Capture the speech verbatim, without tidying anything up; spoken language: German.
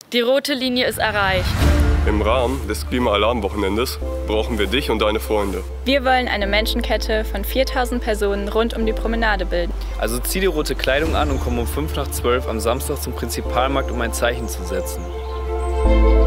Die rote Linie ist erreicht. Im Rahmen des Klima-Alarm-Wochenendes brauchen wir dich und deine Freunde. Wir wollen eine Menschenkette von viertausend Personen rund um die Promenade bilden. Also zieh die rote Kleidung an und komm um fünf nach zwölf am Samstag zum Prinzipalmarkt, um ein Zeichen zu setzen.